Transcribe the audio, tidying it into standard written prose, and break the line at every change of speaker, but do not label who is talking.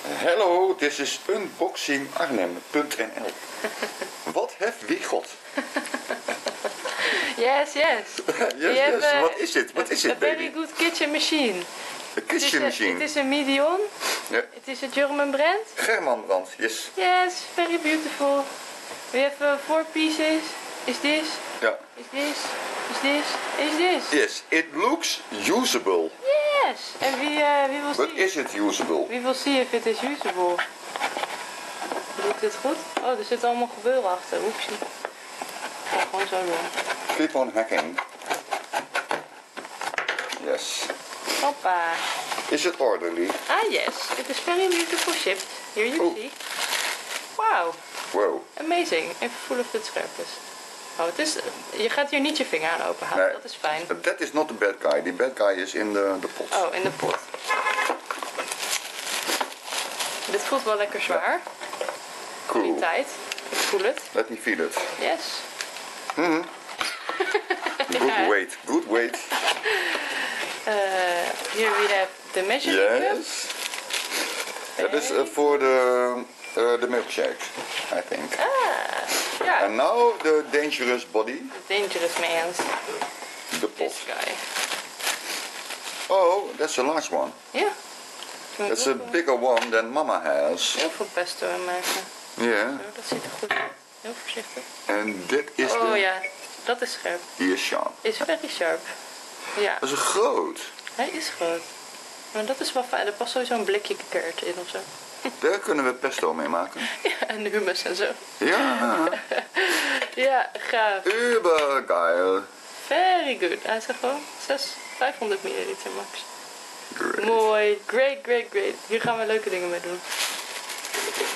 Hello, this is unboxingarnhem.nl. Wat heeft Wiegot?
Yes.
Yes. Wat is dit? Wat is dit,
a
baby?
very good kitchen machine.
A kitchen machine.
Het is een medium.
Ja.
Het is een German brand.
German brand, yes.
Yes, very beautiful. We have 4 pieces. Is this?
Ja.
Is this? Is this? Is this?
Yes, it looks usable.
Yes. And we will
But
see.
is it usable?
We will see if it is usable. Doe ik dit goed? Oh, er zit allemaal gebeuren achter. Oepsie. Ik ga gewoon zo doen.
Keep on hacking. Yes.
Hoppa.
Is it orderly?
Ah yes, it is very beautiful shipped. Here you
Oh.
see. Wow.
Wow.
Amazing. Even voelen of dit scherp is. Oh, het is... Je gaat hier niet je vinger aan openhouden.
Nee.
Dat is fijn.
That is not the bad guy. The bad guy is in the pot.
Oh, in de pot. Dit voelt wel lekker zwaar.
Cool.
Kwaliteit. Ik voel het.
Let me feel it.
Yes.
Good weight. Good weight.
Here we have the measuring cup.
Yes. That is for the milkshake, I think.
Ja.
And now the dangerous body,
Dangerous man.
the pot.
This guy.
Oh, that's a large one.
Ja.
That's a bigger one than Mama has.
Heel veel pesto in maken.
Yeah.
Oh, dat ziet er goed uit. Heel voorzichtig.
And that is
Oh
the
ja, dat is scherp.
ear sharp.
Is very sharp. Ja,
Dat is groot.
hij is groot. Maar dat is wel fijn. Er past sowieso een blikje kert in of zo.
Daar kunnen we pesto mee maken.
Ja, en hummus en zo.
Ja.
Ja, gaaf.
Ubergeil.
Very good. Hij zegt gewoon 500 milliliter max.
Great.
Mooi. Great. Hier gaan we leuke dingen mee doen.